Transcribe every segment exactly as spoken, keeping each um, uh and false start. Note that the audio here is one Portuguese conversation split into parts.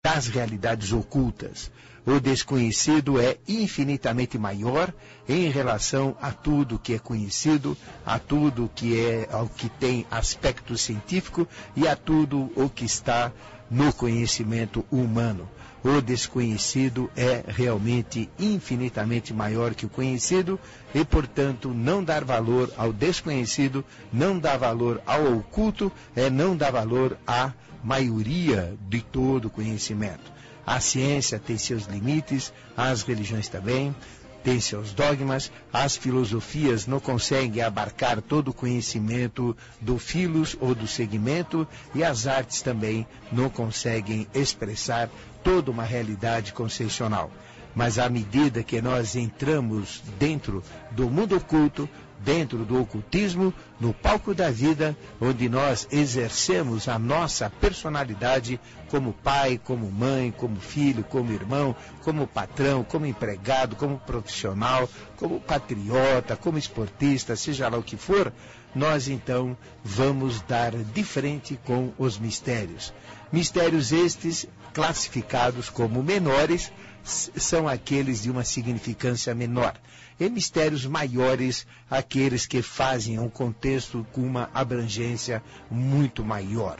das realidades ocultas. O desconhecido é infinitamente maior em relação a tudo que é conhecido, a tudo que é, ao que tem aspecto científico e a tudo o que está no conhecimento humano. O desconhecido é realmente infinitamente maior que o conhecido e, portanto, não dar valor ao desconhecido, não dar valor ao oculto, é não dar valor à maioria de todo o conhecimento. A ciência tem seus limites, as religiões também têm seus dogmas, as filosofias não conseguem abarcar todo o conhecimento do filos ou do segmento e as artes também não conseguem expressar toda uma realidade conceitual. Mas à medida que nós entramos dentro do mundo oculto, dentro do ocultismo, no palco da vida, onde nós exercemos a nossa personalidade como pai, como mãe, como filho, como irmão, como patrão, como empregado, como profissional, como patriota, como esportista, seja lá o que for, nós então vamos dar de frente com os mistérios. Mistérios estes classificados como menores são aqueles de uma significância menor. E mistérios maiores, aqueles que fazem um contexto com uma abrangência muito maior.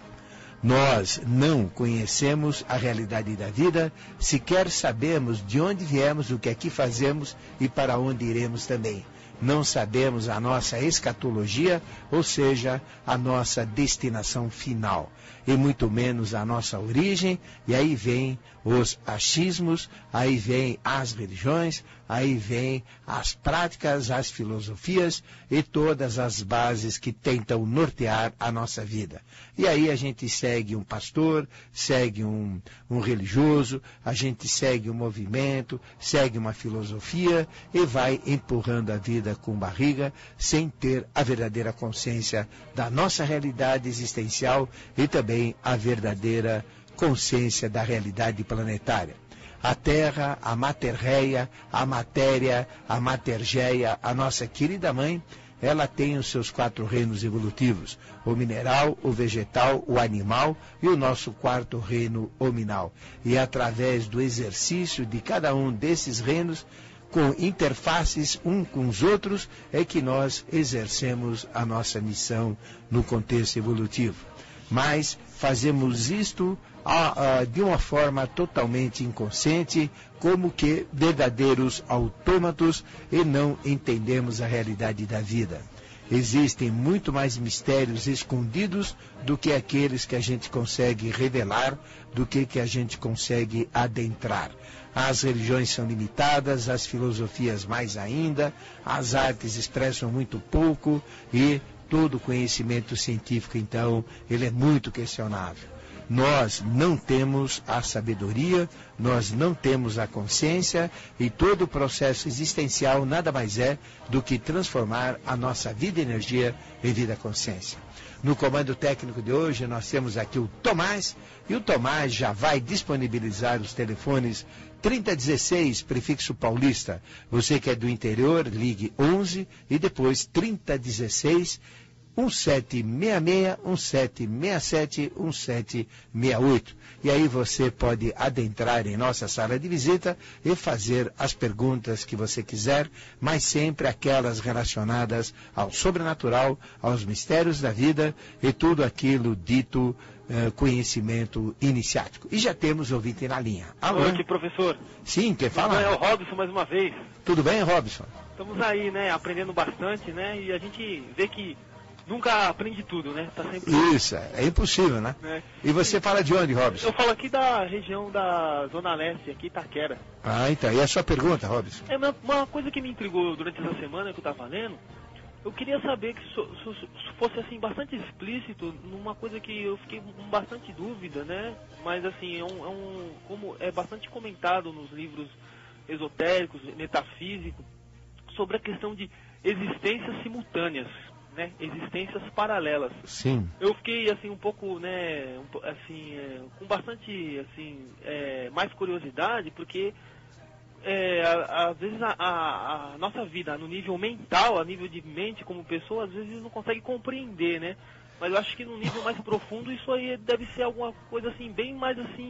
Nós não conhecemos a realidade da vida, sequer sabemos de onde viemos, o que aqui fazemos e para onde iremos também. Não sabemos a nossa escatologia, ou seja, a nossa destinação final, e muito menos a nossa origem, e aí vem os achismos, aí vem as religiões, aí vem as práticas, as filosofias e todas as bases que tentam nortear a nossa vida. E aí a gente segue um pastor, segue um, um religioso, a gente segue um movimento, segue uma filosofia e vai empurrando a vida com barriga, sem ter a verdadeira consciência da nossa realidade existencial e também a verdadeira consciência da realidade planetária. A Terra, a Materreia, a Matéria, a Matergeia, a nossa querida mãe, ela tem os seus quatro reinos evolutivos, o mineral, o vegetal, o animal e o nosso quarto reino hominal. E através do exercício de cada um desses reinos, com interfaces um com os outros, é que nós exercemos a nossa missão no contexto evolutivo. Mas fazemos isto ah, ah, de uma forma totalmente inconsciente, como que verdadeiros autômatos, e não entendemos a realidade da vida. Existem muito mais mistérios escondidos do que aqueles que a gente consegue revelar, do que que a gente consegue adentrar. As religiões são limitadas, as filosofias mais ainda, as artes expressam muito pouco e todo o conhecimento científico, então, ele é muito questionável. Nós não temos a sabedoria, nós não temos a consciência e todo o processo existencial nada mais é do que transformar a nossa vida e energia em vida consciência. No comando técnico de hoje nós temos aqui o Tomás e o Tomás já vai disponibilizar os telefones trinta dezesseis, prefixo paulista. Você que é do interior, ligue onze e depois trinta dezesseis, um sete seis seis, um sete seis sete, um sete seis oito. E aí você pode adentrar em nossa sala de visita e fazer as perguntas que você quiser, mas sempre aquelas relacionadas ao sobrenatural, aos mistérios da vida e tudo aquilo dito uh, conhecimento iniciático. E já temos ouvinte na linha. Alô? Boa noite, professor. Sim, quer falar? É o Robson mais uma vez. Tudo bem, Robson? Estamos aí, né, aprendendo bastante, né, e a gente vê que nunca aprende tudo, né? Tá sempre... Isso, é impossível, né? É. E você fala de onde, Robson? Eu falo aqui da região da Zona Leste, aqui Itaquera. Ah, então. E a sua pergunta, Robson? É uma, uma coisa que me intrigou durante essa semana que eu estava lendo, eu queria saber que so, so, so, fosse assim bastante explícito numa coisa que eu fiquei com bastante dúvida, né? Mas assim, é um, é um como é bastante comentado nos livros esotéricos, metafísicos, sobre a questão de existências simultâneas. Né, existências paralelas. Sim. Eu fiquei assim um pouco, né, um, assim, é, com bastante, assim, é, mais curiosidade, porque é, às vezes a, a, a nossa vida no nível mental, a nível de mente como pessoa, às vezes não consegue compreender, né? Mas eu acho que no nível mais profundo isso aí deve ser alguma coisa assim bem mais assim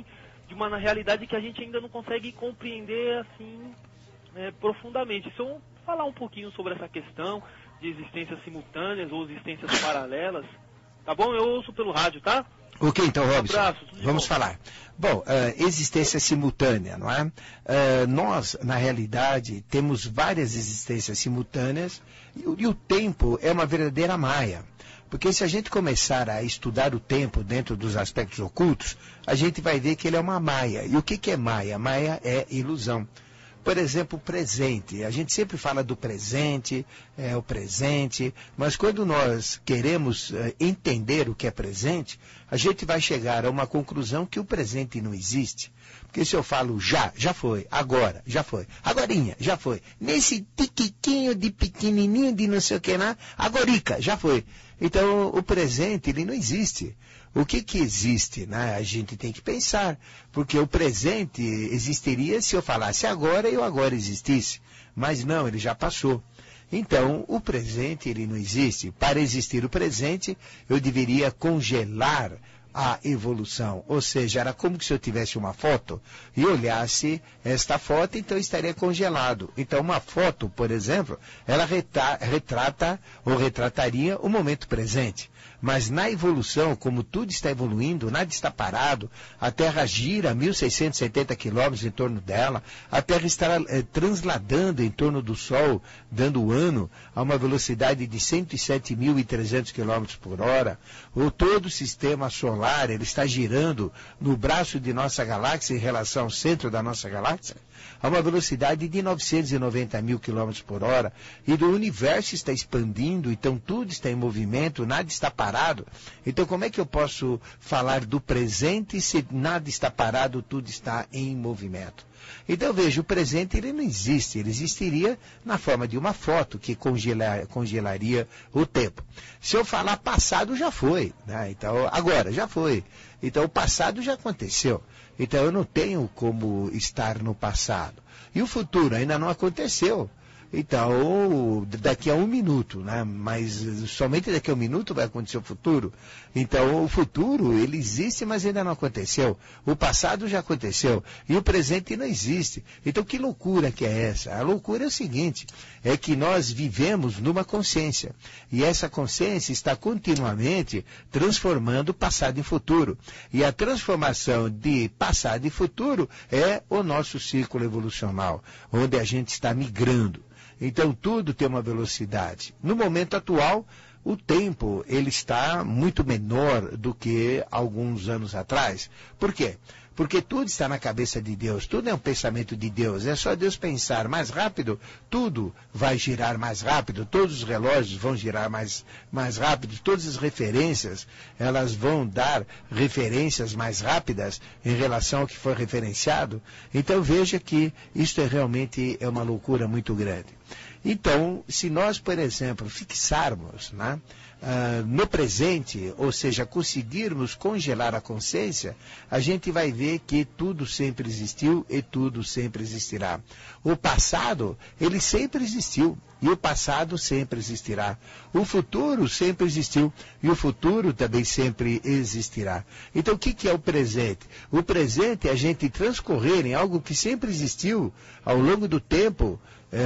de uma realidade que a gente ainda não consegue compreender assim é, profundamente. Se eu falar um pouquinho sobre essa questão de existências simultâneas ou existências paralelas, tá bom? Eu ouço pelo rádio, tá? Ok, então, Robson, um abraço, vamos bom. falar. Bom, uh, existência simultânea, não é? Uh, nós, na realidade, temos várias existências simultâneas e, e o tempo é uma verdadeira maia. Porque se a gente começar a estudar o tempo dentro dos aspectos ocultos, a gente vai ver que ele é uma maia. E o que, que é maia? Maia é ilusão. Por exemplo, o presente. A gente sempre fala do presente, é o presente, mas quando nós queremos uh, entender o que é presente, a gente vai chegar a uma conclusão que o presente não existe. Porque se eu falo já, já foi, agora, já foi, agorinha, já foi, nesse tiquiquinho de pequenininho de não sei o que lá, agorica, já foi. Então, o presente, ele não existe. O que que existe, né? A gente tem que pensar, porque o presente existiria se eu falasse agora e o agora existisse, mas não, ele já passou. Então, o presente, ele não existe. Para existir o presente, eu deveria congelar a evolução, ou seja, era como se eu tivesse uma foto e olhasse esta foto, então estaria congelado. Então uma foto, por exemplo, ela reta, retrata ou retrataria o momento presente. Mas na evolução, como tudo está evoluindo, nada está parado, a Terra gira mil seiscentos e setenta quilômetros em torno dela, a Terra está é, transladando em torno do Sol, dando ano a uma velocidade de cento e sete mil e trezentos quilômetros por hora, ou todo o sistema solar ele está girando no braço de nossa galáxia em relação ao centro da nossa galáxia, a uma velocidade de novecentos e noventa mil quilômetros por hora, e o universo está expandindo, então tudo está em movimento, nada está parado. Então como é que eu posso falar do presente se nada está parado, tudo está em movimento? Então veja, o presente ele não existe, ele existiria na forma de uma foto que congelar, congelaria o tempo. Se eu falar passado, já foi, né? Então agora, já foi. Então o passado já aconteceu. Então eu não tenho como estar no passado. E o futuro ainda não aconteceu. Então, daqui a um minuto, né? Mas somente daqui a um minuto vai acontecer o futuro. Então, o futuro, ele existe, mas ainda não aconteceu. O passado já aconteceu. E o presente não existe. Então, que loucura que é essa? A loucura é o seguinte, é que nós vivemos numa consciência. E essa consciência está continuamente transformando passado em futuro. E a transformação de passado e futuro é o nosso ciclo evolucional, onde a gente está migrando. Então tudo tem uma velocidade. No momento atual, o tempo ele está muito menor do que alguns anos atrás. Por quê? Porque tudo está na cabeça de Deus, tudo é um pensamento de Deus. É só Deus pensar mais rápido, tudo vai girar mais rápido, todos os relógios vão girar mais, mais rápido, todas as referências, elas vão dar referências mais rápidas em relação ao que foi referenciado. Então veja que isto é realmente é uma loucura muito grande. Então, se nós, por exemplo, fixarmos, né, uh, no presente, ou seja, conseguirmos congelar a consciência, a gente vai ver que tudo sempre existiu e tudo sempre existirá. O passado, ele sempre existiu e o passado sempre existirá. O futuro sempre existiu e o futuro também sempre existirá. Então, o que que é o presente? O presente é a gente transcorrer em algo que sempre existiu ao longo do tempo,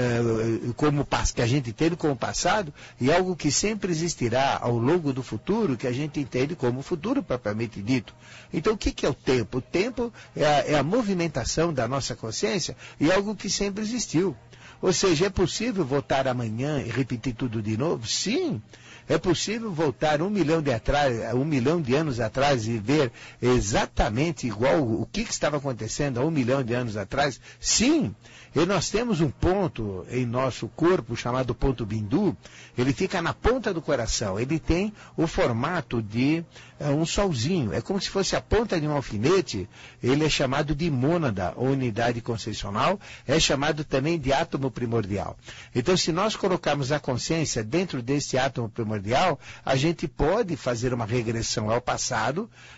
É, como que a gente entende como passado, e algo que sempre existirá ao longo do futuro, que a gente entende como futuro propriamente dito. Então o que que é o tempo? O tempo é a, é a movimentação da nossa consciência e algo que sempre existiu. Ou seja, é possível voltar amanhã e repetir tudo de novo? Sim. É possível voltar um milhão de, atrás, um milhão de anos atrás e ver exatamente igual o que, que estava acontecendo há um milhão de anos atrás? Sim. E nós temos um ponto em nosso corpo chamado ponto bindu, ele fica na ponta do coração, ele tem o formato de uh, um solzinho, é como se fosse a ponta de um alfinete, ele é chamado de mônada, ou unidade conceitual, é chamado também de átomo primordial. Então, se nós colocarmos a consciência dentro desse átomo primordial, a gente pode fazer uma regressão ao passado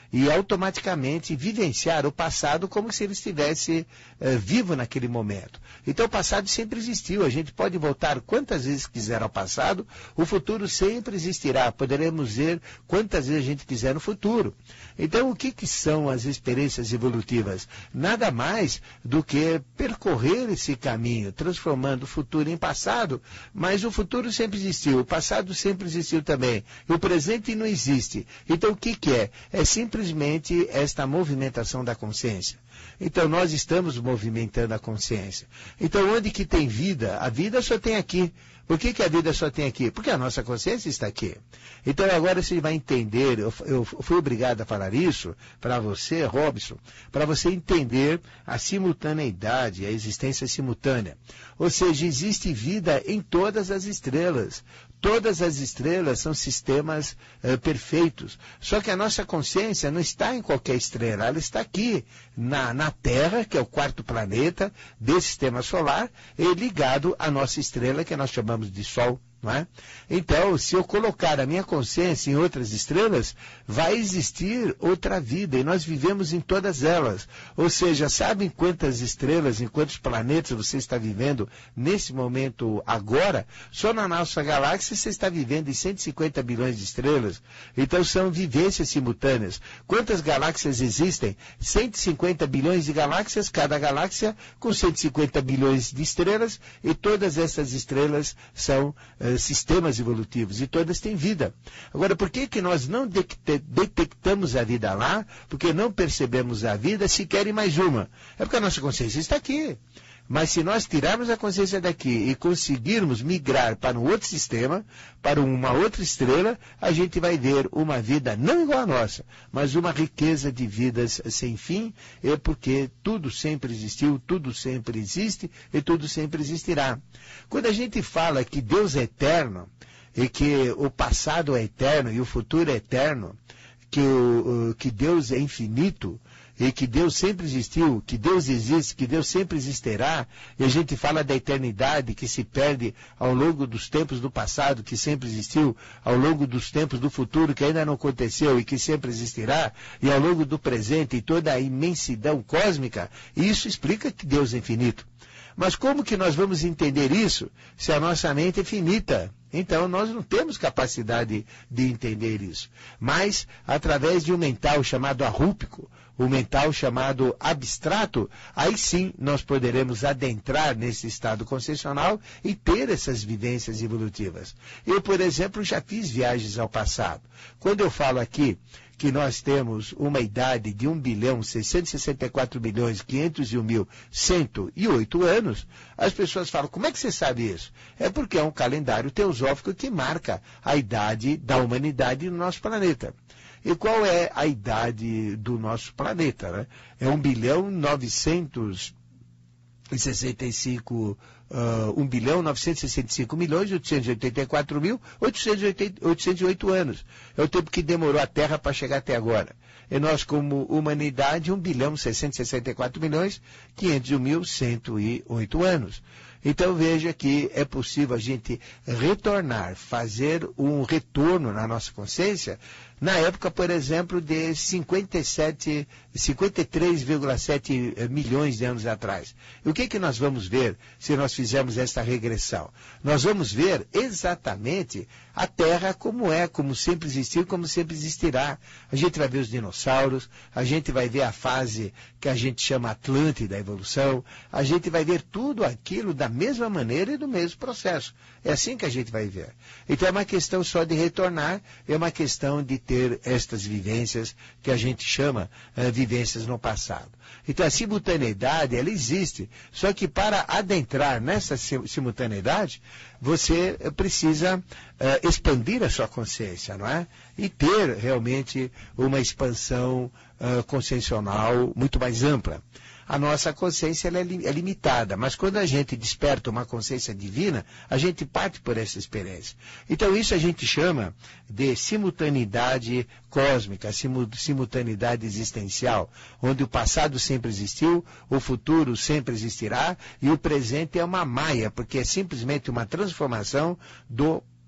e automaticamente vivenciar o passado como se ele estivesse uh, vivo naquele momento. Então o passado sempre existiu, a gente pode voltar quantas vezes quiser ao passado, o futuro sempre existirá, poderemos ver quantas vezes a gente quiser no futuro. Então o que, que são as experiências evolutivas? Nada mais do que percorrer esse caminho, transformando o futuro em passado, mas o futuro sempre existiu, o passado sempre existiu também, e o presente não existe. Então o que, que é? É simplesmente esta movimentação da consciência. Então nós estamos movimentando a consciência. Então onde que tem vida? A vida só tem aqui. Por que, que a vida só tem aqui? Porque a nossa consciência está aqui. Então agora você vai entender, eu, eu fui obrigado a falar isso para você, Robson, para você entender a simultaneidade, a existência simultânea. Ou seja, existe vida em todas as estrelas. Todas as estrelas são sistemas uh, perfeitos. Só que a nossa consciência não está em qualquer estrela, ela está aqui, na, na Terra, que é o quarto planeta desse sistema solar, e ligado à nossa estrela, que nós chamamos de Sol. Não é? Então, se eu colocar a minha consciência em outras estrelas, vai existir outra vida, e nós vivemos em todas elas. Ou seja, sabem quantas estrelas, em quantos planetas você está vivendo nesse momento agora? Só na nossa galáxia você está vivendo em cento e cinquenta bilhões de estrelas. Então são vivências simultâneas. Quantas galáxias existem? cento e cinquenta bilhões de galáxias, cada galáxia com cento e cinquenta bilhões de estrelas, e todas essas estrelas são sistemas evolutivos, e todas têm vida. Agora, por que que nós não detectamos a vida lá? Porque não percebemos a vida sequer em mais uma? É porque a nossa consciência está aqui. Mas se nós tirarmos a consciência daqui e conseguirmos migrar para um outro sistema, para uma outra estrela, a gente vai ver uma vida não igual à nossa, mas uma riqueza de vidas sem fim, é porque tudo sempre existiu, tudo sempre existe e tudo sempre existirá. Quando a gente fala que Deus é eterno, e que o passado é eterno e o futuro é eterno, que, o, que Deus é infinito, e que Deus sempre existiu, que Deus existe, que Deus sempre existirá, e a gente fala da eternidade que se perde ao longo dos tempos do passado, que sempre existiu, ao longo dos tempos do futuro, que ainda não aconteceu e que sempre existirá, e ao longo do presente e toda a imensidão cósmica, isso explica que Deus é infinito. Mas como que nós vamos entender isso se a nossa mente é finita? Então nós não temos capacidade de entender isso. Mas através de um mental chamado arrúpico, o mental chamado abstrato, aí sim nós poderemos adentrar nesse estado consciencial e ter essas vivências evolutivas. Eu, por exemplo, já fiz viagens ao passado. Quando eu falo aqui que nós temos uma idade de um bilhão, seiscentos e sessenta e quatro milhões, quinhentos e um mil, cento e oito anos, as pessoas falam, como é que você sabe isso? É porque é um calendário teosófico que marca a idade da humanidade no nosso planeta. E qual é a idade do nosso planeta? Né? É um bilhão novecentos e sessenta e cinco, uh, um bilhão novecentos e sessenta e cinco milhões oitocentos e oitenta e quatro mil oitocentos e oito anos. É o tempo que demorou a Terra para chegar até agora. E nós, como humanidade, um bilhão seiscentos e sessenta e quatro milhões quinhentos e um mil cento e oito anos. Então veja que é possível a gente retornar, fazer um retorno na nossa consciência, na época, por exemplo, de cinquenta e sete, cinquenta e três vírgula sete milhões de anos atrás. E o que que nós vamos ver se nós fizermos esta regressão? Nós vamos ver exatamente a Terra como é, como sempre existiu, como sempre existirá. A gente vai ver os dinossauros, a gente vai ver a fase que a gente chama Atlântida, a evolução, a gente vai ver tudo aquilo da mesma maneira e do mesmo processo. É assim que a gente vai ver. Então é uma questão só de retornar, é uma questão de ter estas vivências que a gente chama uh, vivências no passado. Então a simultaneidade, ela existe, só que para adentrar nessa simultaneidade, você precisa uh, expandir a sua consciência, não é? E ter realmente uma expansão uh, consciencial muito mais ampla. A nossa consciência ela é, li é limitada, mas quando a gente desperta uma consciência divina, a gente parte por essa experiência. Então isso a gente chama de simultaneidade cósmica, simu simultaneidade existencial, onde o passado sempre existiu, o futuro sempre existirá e o presente é uma maia, porque é simplesmente uma transformação do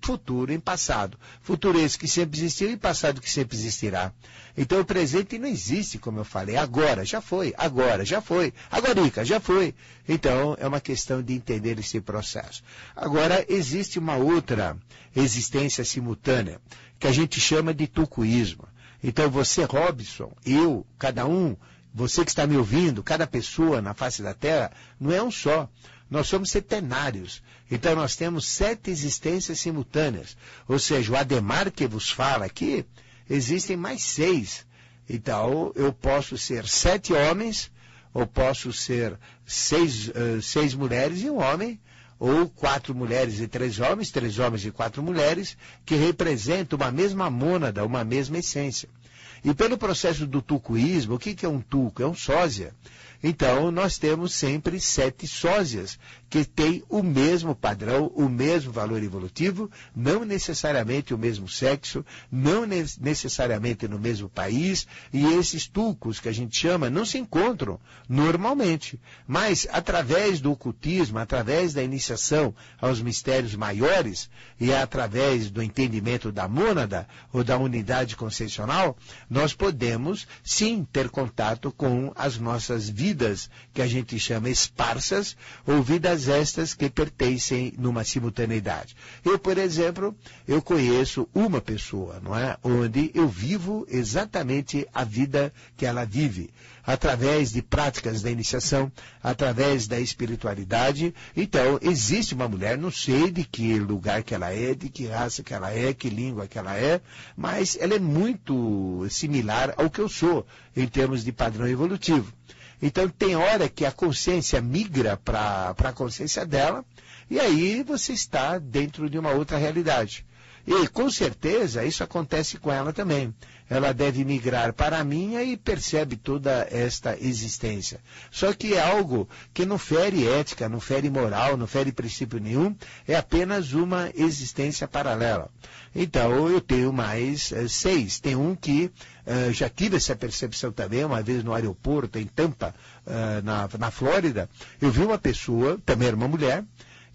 futuro em passado. Futuro esse que sempre existiu e passado que sempre existirá. Então o presente não existe, como eu falei, agora, já foi, agora, já foi, agorica, já foi. Então é uma questão de entender esse processo. Agora existe uma outra existência simultânea, que a gente chama de tucuísmo. Então você, Robson, eu, cada um, você que está me ouvindo, cada pessoa na face da Terra, não é um só. Nós somos setenários. Então nós temos sete existências simultâneas. Ou seja, o Ademar que vos fala aqui, existem mais seis. Então eu posso ser sete homens, ou posso ser seis, uh, seis mulheres e um homem, ou quatro mulheres e três homens, três homens e quatro mulheres, que representam uma mesma mônada, uma mesma essência. E pelo processo do tucuísmo, o que que é um tuco? É um sósia. Então, nós temos sempre sete sósias, que têm o mesmo padrão, o mesmo valor evolutivo, não necessariamente o mesmo sexo, não ne- necessariamente no mesmo país, e esses tucos, que a gente chama, não se encontram normalmente. Mas, através do ocultismo, através da iniciação aos mistérios maiores, e através do entendimento da mônada, ou da unidade conceitual, nós podemos, sim, ter contato com as nossas vidas, vidas que a gente chama esparsas, ou vidas estas que pertencem numa simultaneidade. Eu, por exemplo, eu conheço uma pessoa, não é? Onde eu vivo exatamente a vida que ela vive, através de práticas da iniciação, através da espiritualidade. Então, existe uma mulher, não sei de que lugar que ela é, de que raça que ela é, que língua que ela é, mas ela é muito similar ao que eu sou, em termos de padrão evolutivo. Então, tem hora que a consciência migra para a consciência dela, e aí você está dentro de uma outra realidade. E, com certeza, isso acontece com ela também. Ela deve migrar para a minha e percebe toda esta existência. Só que é algo que não fere ética, não fere moral, não fere princípio nenhum, é apenas uma existência paralela. Então, eu tenho mais uh, seis. Tem um que uh, já tive essa percepção também, uma vez no aeroporto, em Tampa, uh, na, na Flórida. Eu vi uma pessoa, também era uma mulher,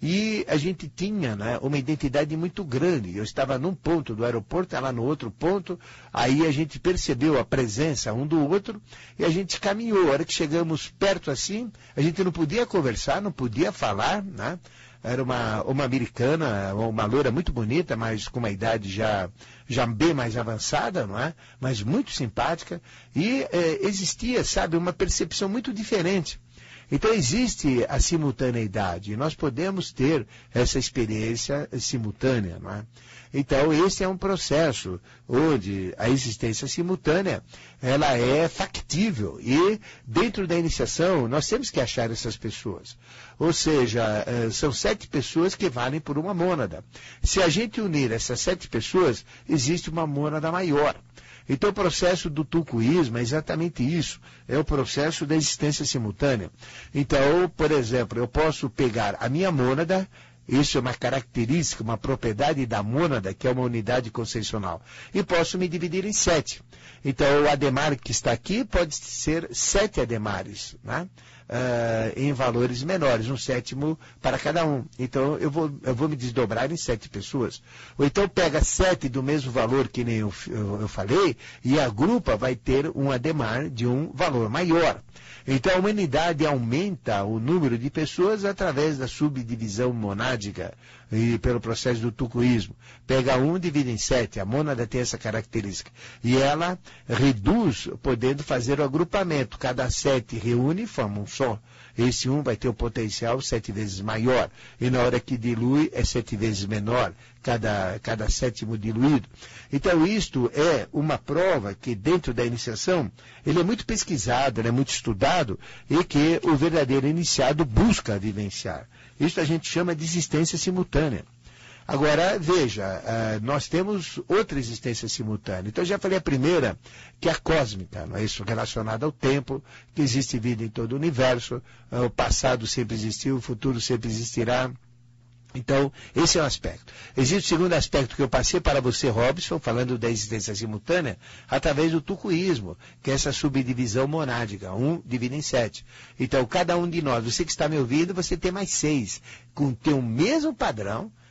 e a gente tinha, né, uma identidade muito grande. Eu estava num ponto do aeroporto, ela no outro ponto, aí a gente percebeu a presença um do outro, e a gente caminhou. A hora que chegamos perto assim, a gente não podia conversar, não podia falar, né? Era uma, uma americana, uma loura muito bonita, mas com uma idade já, já bem mais avançada, não é? Mas muito simpática, e é, existia, sabe, uma percepção muito diferente. Então existe a simultaneidade, e nós podemos ter essa experiência simultânea, não é? Então esse é um processo onde a existência simultânea, ela é factível, e dentro da iniciação nós temos que achar essas pessoas. Ou seja, são sete pessoas que valem por uma mônada. Se a gente unir essas sete pessoas, existe uma mônada maior. Então o processo do tucuísmo é exatamente isso, é o processo da existência simultânea. Então, por exemplo, eu posso pegar a minha mônada, isso é uma característica, uma propriedade da mônada, que é uma unidade conceitual, e posso me dividir em sete. Então o Ademar que está aqui pode ser sete Ademares, né? Uh, em valores menores, um sétimo para cada um. Então eu vou, eu vou me desdobrar em sete pessoas. Ou então pega sete do mesmo valor que nem eu, eu, eu falei, e a grupa vai ter um Ademar de um valor maior. Então a humanidade aumenta o número de pessoas através da subdivisão monádica e pelo processo do tucuísmo. Pega um, divide em sete, a mônada tem essa característica. E ela reduz, podendo fazer o agrupamento. Cada sete reúne e forma um só. Esse um vai ter o potencial sete vezes maior. E na hora que dilui, é sete vezes menor, cada, cada sétimo diluído. Então isto é uma prova que dentro da iniciação, ele é muito pesquisado, ele é muito estudado, e que o verdadeiro iniciado busca vivenciar. Isso a gente chama de existência simultânea. Agora, veja, uh, nós temos outra existência simultânea. Então, eu já falei a primeira, que é a cósmica, não é isso? Relacionada ao tempo, que existe vida em todo o universo, uh, o passado sempre existiu, o futuro sempre existirá. Então, esse é um aspecto. Existe o segundo aspecto que eu passei para você, Robson, falando da existência simultânea, através do tucuísmo, que é essa subdivisão monádica, um divide em sete. Então, cada um de nós, você que está me ouvindo, você tem mais seis, com tem o mesmo padrão,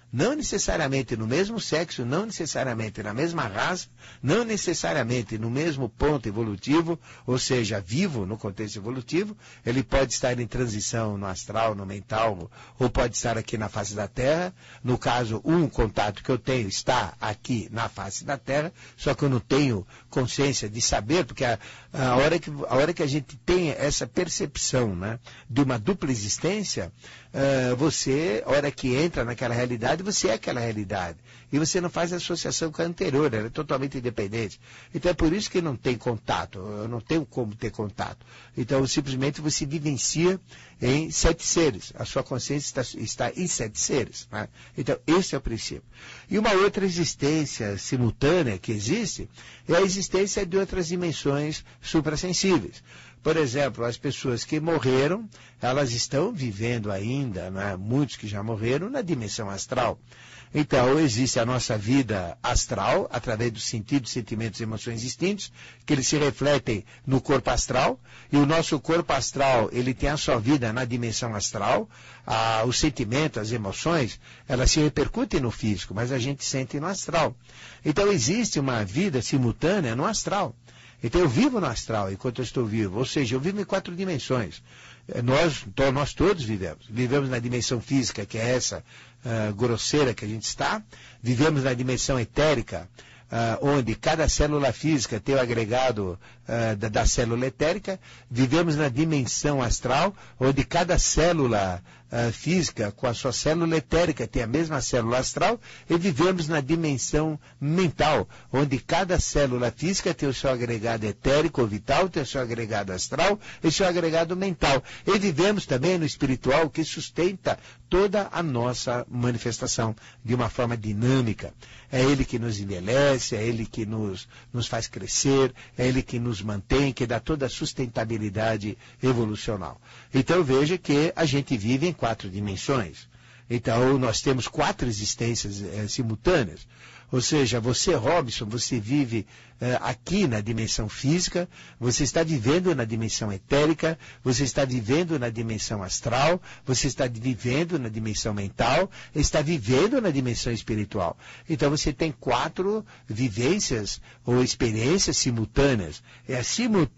não necessariamente no mesmo sexo, não necessariamente na mesma raça, não necessariamente no mesmo ponto evolutivo, ou seja, vivo no contexto evolutivo, ele pode estar em transição no astral, no mental, ou pode estar aqui na face da Terra. No caso, um contato que eu tenho está aqui na face da Terra, só que eu não tenho consciência de saber, porque a, a, hora, que, a hora que a gente tem essa percepção, né, de uma dupla existência, uh, você, a hora que entra naquela realidade, você é aquela realidade. E você não faz associação com a anterior, ela é totalmente independente. Então é por isso que não tem contato, eu não tenho como ter contato. Então simplesmente você vivencia em sete seres. A sua consciência está, está em sete seres. Né? Então esse é o princípio. E uma outra existência simultânea que existe é a existência de outras dimensões suprassensíveis. Por exemplo, as pessoas que morreram, elas estão vivendo ainda, né, muitos que já morreram, na dimensão astral. Então, existe a nossa vida astral, através dos sentidos, sentimentos e emoções distintos, que eles se refletem no corpo astral, e o nosso corpo astral, ele tem a sua vida na dimensão astral, ah, os sentimentos, as emoções, elas se repercutem no físico, mas a gente sente no astral. Então, existe uma vida simultânea no astral. Então eu vivo no astral enquanto eu estou vivo, ou seja, eu vivo em quatro dimensões. Nós, nós todos vivemos. Vivemos na dimensão física, que é essa uh, grosseira que a gente está. Vivemos na dimensão etérica, uh, onde cada célula física tem o agregado uh, da, da célula etérica. Vivemos na dimensão astral, onde cada célula uh, física com a sua célula etérica tem a mesma célula astral. E vivemos na dimensão mental, onde cada célula física tem o seu agregado etérico ou vital, tem o seu agregado astral e o seu agregado mental. E vivemos também no espiritual, que sustenta toda a nossa manifestação de uma forma dinâmica. É ele que nos envelhece, é ele que nos, nos faz crescer, é ele que nos mantém, que dá toda a sustentabilidade evolucional. Então veja que a gente vive em quatro dimensões. Então nós temos quatro existências é, simultâneas. Ou seja, você, Robson, você vive uh, aqui na dimensão física, você está vivendo na dimensão etérica, você está vivendo na dimensão astral, você está vivendo na dimensão mental, está vivendo na dimensão espiritual. Então você tem quatro vivências ou experiências simultâneas. É a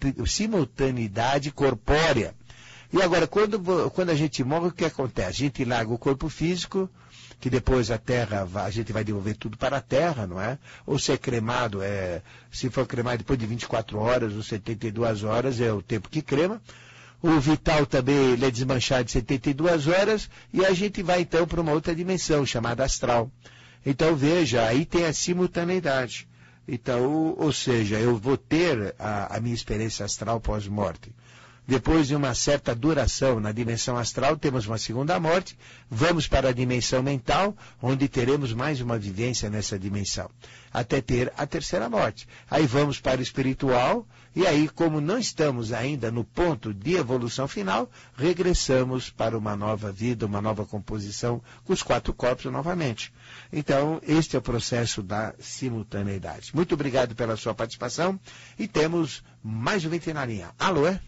simultaneidade corpórea. E agora, quando, quando a gente morre, o que acontece? A gente larga o corpo físico, que depois a terra, a gente vai devolver tudo para a terra, não é? Ou se é cremado, é, se for cremado depois de vinte e quatro horas ou setenta e duas horas, é o tempo que crema. O vital também ele é desmanchado de setenta e duas horas, e a gente vai então para uma outra dimensão, chamada astral. Então veja, aí tem a simultaneidade. Então, ou seja, eu vou ter a, a minha experiência astral pós-morte. Depois de uma certa duração na dimensão astral, temos uma segunda morte, vamos para a dimensão mental, onde teremos mais uma vivência nessa dimensão, até ter a terceira morte. Aí vamos para o espiritual, e aí, como não estamos ainda no ponto de evolução final, regressamos para uma nova vida, uma nova composição, com os quatro corpos novamente. Então, este é o processo da simultaneidade. Muito obrigado pela sua participação, e temos mais um vinte na linha. Alô, é?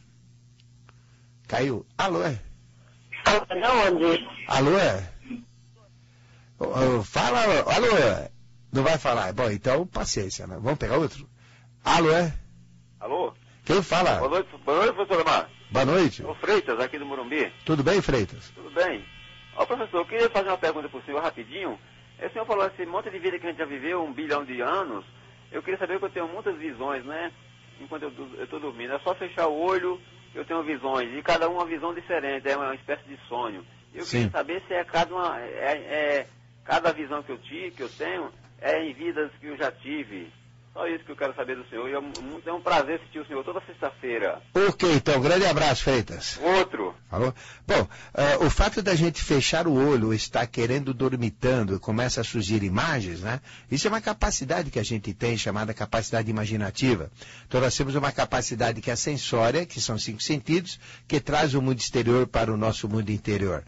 Caiu. Alô, é? Onde? Alô, é? Fala, alô, é? Não vai falar. Bom, então, paciência, né? Vamos pegar outro? Alô, é? Alô? Quem fala? Boa noite, boa noite, professor Lamar. Boa noite. O Freitas, aqui do Morumbi. Tudo bem, Freitas? Tudo bem. Ó, professor, eu queria fazer uma pergunta para o senhor rapidinho. O senhor falou esse monte de vida que a gente já viveu, um bilhão de anos. Eu queria saber que eu tenho muitas visões, né? Enquanto eu estou dormindo. É só fechar o olho, eu tenho visões. E cada uma visão diferente, é uma espécie de sonho. Eu Sim. queria saber se é cada uma... É, é, cada visão que eu, tive, que eu tenho é em vidas que eu já tive. Só isso que eu quero saber do senhor. E é um, é um prazer assistir o senhor toda sexta-feira. Ok, então, grande abraço, Freitas. Outro. Falou? Bom, uh, o fato da gente fechar o olho, estar querendo dormitando, e começa a surgir imagens, né? Isso é uma capacidade que a gente tem, chamada capacidade imaginativa. Então nós temos uma capacidade que é a sensória, que são cinco sentidos, que traz o mundo exterior para o nosso mundo interior.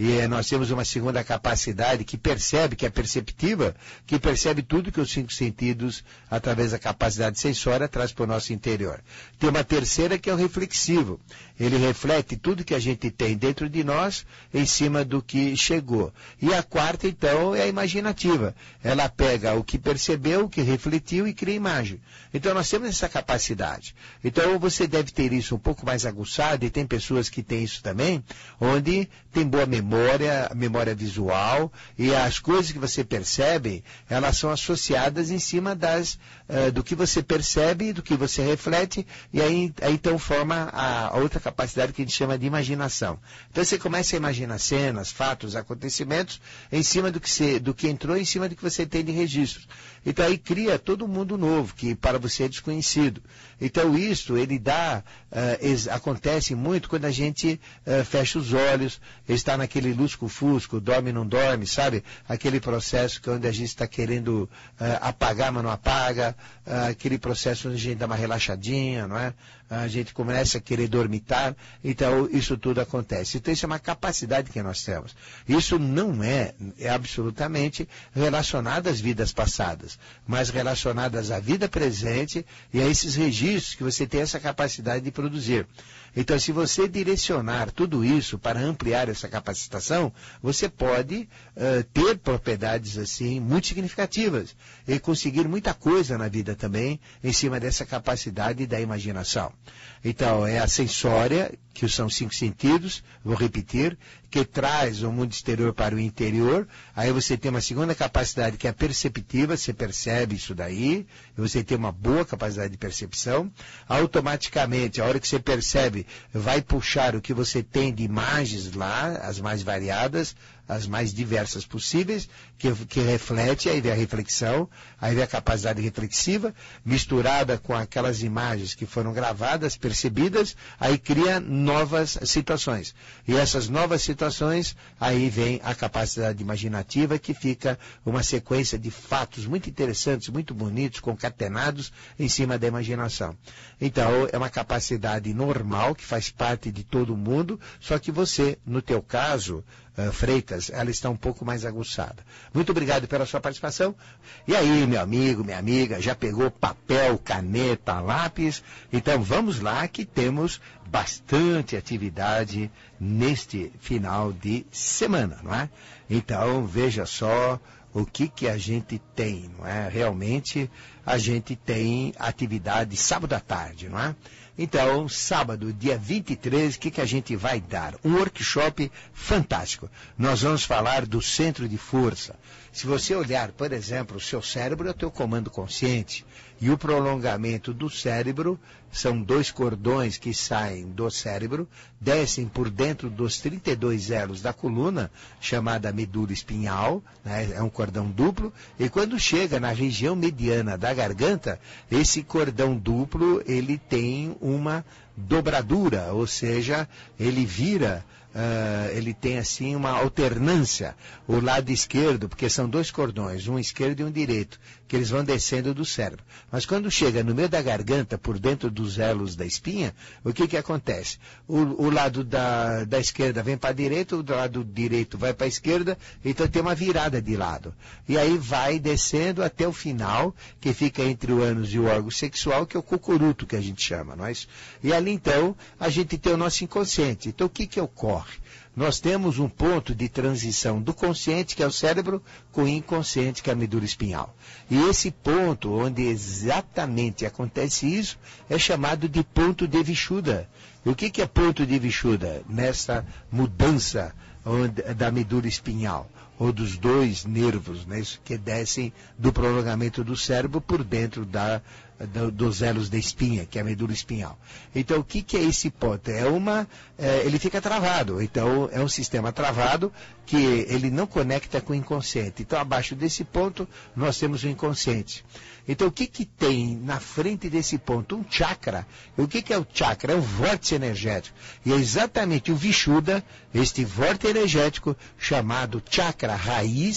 E eh, nós temos uma segunda capacidade que percebe, que é perceptiva, que percebe tudo que os cinco sentidos, através da capacidade sensória, traz para o nosso interior. Tem uma terceira que é o reflexivo. Ele reflete tudo que a gente tem dentro de nós em cima do que chegou. E a quarta, então, é a imaginativa. Ela pega o que percebeu, o que refletiu e cria imagem. Então, nós temos essa capacidade. Então, você deve ter isso um pouco mais aguçado, e tem pessoas que têm isso também, onde tem boa memória, memória visual, e as coisas que você percebe, elas são associadas em cima das, uh, do que você percebe e do que você reflete, e aí, aí então forma a, a outra capacidade que a gente chama de imaginação. Então você começa a imaginar cenas, fatos, acontecimentos, em cima do que, você, do que entrou, em cima do que você tem de registros. Então aí cria todo um mundo novo, que para você é desconhecido. Então isso, ele dá, uh, acontece muito quando a gente uh, fecha os olhos, está naquele lusco-fusco, dorme não dorme, sabe? Aquele processo que onde a gente está querendo uh, apagar, mas não apaga, uh, aquele processo onde a gente dá uma relaxadinha, não é? A gente começa a querer dormitar, então isso tudo acontece. Então isso é uma capacidade que nós temos. Isso não é, é absolutamente relacionado às vidas passadas, mas relacionadas à vida presente e a esses registros que você tem essa capacidade de produzir. Então, se você direcionar tudo isso para ampliar essa capacitação, você pode uh, ter propriedades assim muito significativas e conseguir muita coisa na vida também em cima dessa capacidade da imaginação. Então, é a sensória, que são cinco sentidos, vou repetir, que traz o mundo exterior para o interior. Aí você tem uma segunda capacidade que é a perceptiva, você percebe isso daí, e você tem uma boa capacidade de percepção. Automaticamente, a hora que você percebe, vai puxar o que você tem de imagens lá, as mais variadas, as mais diversas possíveis, que, que reflete, aí vem a reflexão, aí vem a capacidade reflexiva, misturada com aquelas imagens que foram gravadas, percebidas, aí cria novas situações. E essas novas situações, aí vem a capacidade imaginativa, que fica uma sequência de fatos muito interessantes, muito bonitos, concatenados em cima da imaginação. Então, é uma capacidade normal, que faz parte de todo mundo, só que você, no teu caso, Uh, Freitas, ela está um pouco mais aguçada. Muito obrigado pela sua participação. E aí, meu amigo, minha amiga, já pegou papel, caneta, lápis? Então vamos lá, que temos bastante atividade neste final de semana, não é? Então veja só o que que a gente tem, não é? Realmente a gente tem atividade sábado à tarde, não é? Então, sábado, dia vinte e três, o que, que a gente vai dar? Um workshop fantástico. Nós vamos falar do centro de força. Se você olhar, por exemplo, o seu cérebro é o teu comando consciente. E o prolongamento do cérebro são dois cordões que saem do cérebro, descem por dentro dos trinta e dois elos da coluna, chamada medula espinhal, né? É um cordão duplo, e quando chega na região mediana da garganta, esse cordão duplo, ele tem uma dobradura, ou seja, ele vira... Uh, ele tem assim uma alternância, o lado esquerdo, porque são dois cordões, um esquerdo e um direito, que eles vão descendo do cérebro. Mas quando chega no meio da garganta, por dentro dos elos da espinha, o que que acontece? O, o lado da, da esquerda vem para a direita, o lado direito vai para a esquerda, então tem uma virada de lado. E aí vai descendo até o final, que fica entre o ânus e o órgão sexual, que é o cocoruto, que a gente chama, não é isso? E ali então, a gente tem o nosso inconsciente. Então o que que ocorre? Nós temos um ponto de transição do consciente, que é o cérebro, com o inconsciente, que é a medula espinhal. E esse ponto, onde exatamente acontece isso, é chamado de ponto de Vishuddha. E o que que é ponto de Vishuddha? Nessa mudança onde, da medula espinhal, ou dos dois nervos, né, que descem do prolongamento do cérebro por dentro da Do, dos elos da espinha, que é a medula espinhal. Então, o que, que é esse ponto? É uma, é, ele fica travado. Então, é um sistema travado que ele não conecta com o inconsciente. Então, abaixo desse ponto, nós temos o inconsciente. Então, o que, que tem na frente desse ponto? Um chakra. E o que, que é o chakra? É um vórtice energético. E é exatamente o Vishuddha, este vórtice energético, chamado chakra raiz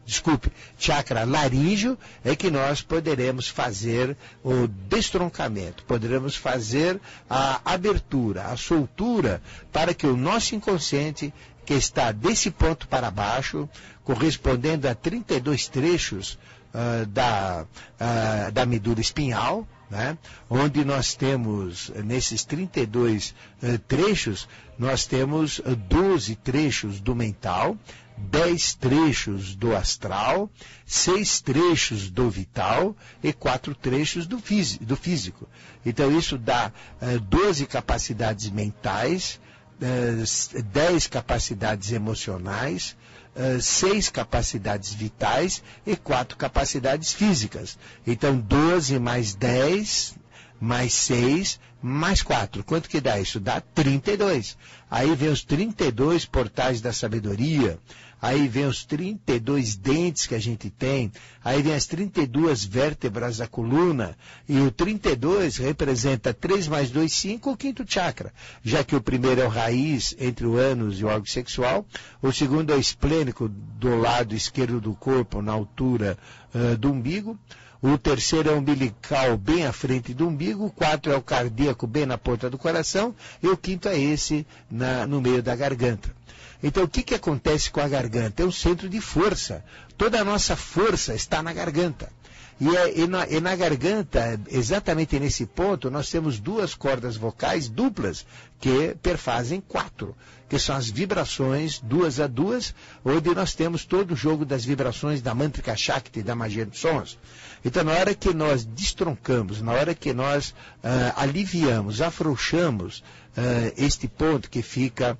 desculpe, chakra laríngeo, é que nós poderemos fazer o destroncamento, poderemos fazer a abertura, a soltura, para que o nosso inconsciente, que está desse ponto para baixo, correspondendo a trinta e dois trechos uh, da, uh, da medula espinhal, né? Onde nós temos, nesses trinta e dois uh, trechos, nós temos uh, doze trechos do mental, dez trechos do astral, seis trechos do vital e quatro trechos do, do físico. Então isso dá uh, doze capacidades mentais, uh, dez capacidades emocionais, Uh, seis capacidades vitais e quatro capacidades físicas. Então, doze mais dez, mais seis, mais quatro. Quanto que dá isso? Dá trinta e dois. Aí vem os trinta e dois portais da sabedoria. Aí vem os trinta e dois dentes que a gente tem. Aí vem as trinta e duas vértebras da coluna. E o trinta e dois representa três mais dois, cinco, o quinto chakra. Já que o primeiro é o raiz entre o ânus e o órgão sexual. O segundo é o esplênico do lado esquerdo do corpo, na altura uh, do umbigo. O terceiro é o umbilical bem à frente do umbigo. O quarto é o cardíaco bem na ponta do coração. E o quinto é esse na, no meio da garganta. Então, o que, que acontece com a garganta? É um centro de força. Toda a nossa força está na garganta. E, é, e, na, e na garganta, exatamente nesse ponto, nós temos duas cordas vocais duplas que perfazem quatro, que são as vibrações duas a duas, onde nós temos todo o jogo das vibrações da Mantrika Shakti, da magia dos sons. Então, na hora que nós destroncamos, na hora que nós uh, aliviamos, afrouxamos uh, este ponto que fica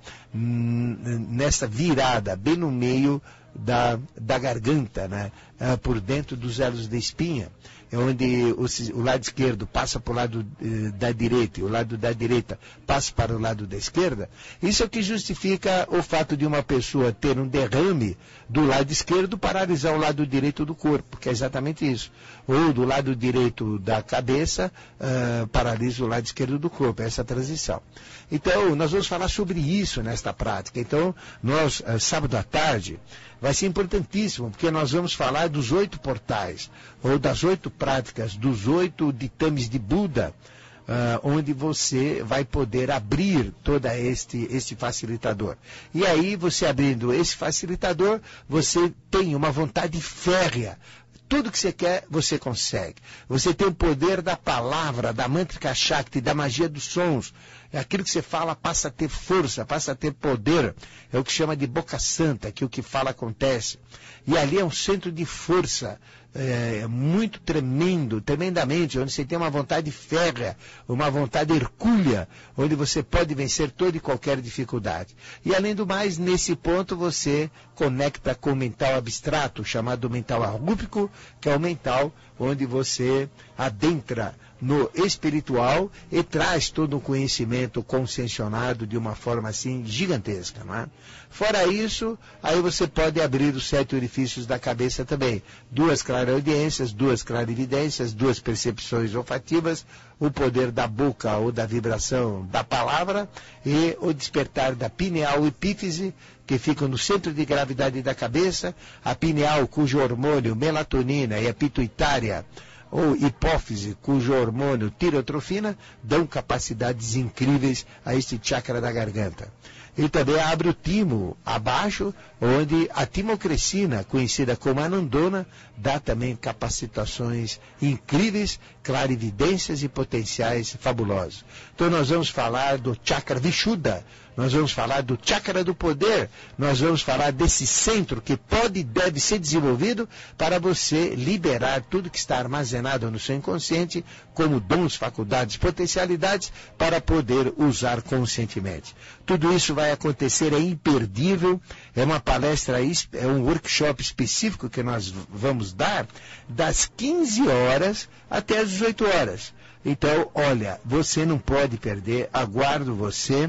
hum, nessa virada, bem no meio da, da garganta, né? uh, por dentro dos elos da espinha, é onde o, o lado esquerdo passa para o lado uh, da direita e o lado da direita passa para o lado da esquerda. Isso é o que justifica o fato de uma pessoa ter um derrame do lado esquerdo paralisar o lado direito do corpo, que é exatamente isso. Ou do lado direito da cabeça uh, paralisa o lado esquerdo do corpo, essa transição. Então, nós vamos falar sobre isso nesta prática. Então, nós, uh, sábado à tarde, vai ser importantíssimo, porque nós vamos falar dos oito portais, ou das oito práticas, dos oito ditames de Buda, uh, onde você vai poder abrir todo este, este facilitador. E aí, você abrindo esse facilitador, você tem uma vontade férrea. Tudo que você quer, você consegue. Você tem o poder da palavra, da Mantrika Shakti, da magia dos sons. Aquilo que você fala passa a ter força, passa a ter poder. É o que chama de boca santa, que o que fala acontece. E ali é um centro de força é, muito tremendo, tremendamente, onde você tem uma vontade férrea, uma vontade hercúlea, onde você pode vencer toda e qualquer dificuldade. E além do mais, nesse ponto você conecta com o mental abstrato, chamado mental arrúpico, que é o mental onde você adentra no espiritual e traz todo o conhecimento conscienciado de uma forma assim gigantesca, não é? Fora isso, aí você pode abrir os sete orifícios da cabeça também. Duas clareaudiências, duas clarividências, duas percepções olfativas, o poder da boca ou da vibração da palavra e o despertar da pineal epífise, que ficam no centro de gravidade da cabeça, a pineal cujo hormônio melatonina e a pituitária ou hipófise, cujo hormônio tirotrofina, dão capacidades incríveis a este chakra da garganta. Ele também abre o timo abaixo, onde a timocrescina, conhecida como anandona, dá também capacitações incríveis, clarividências e potenciais fabulosos. Então nós vamos falar do chakra Vishuddha, nós vamos falar do chakra do poder, nós vamos falar desse centro que pode e deve ser desenvolvido para você liberar tudo que está armazenado no seu inconsciente como dons, faculdades, potencialidades para poder usar conscientemente. Tudo isso vai acontecer, é imperdível, é uma palestra, é um workshop específico que nós vamos dar das quinze horas até as dezoito horas. Então, olha, você não pode perder, aguardo você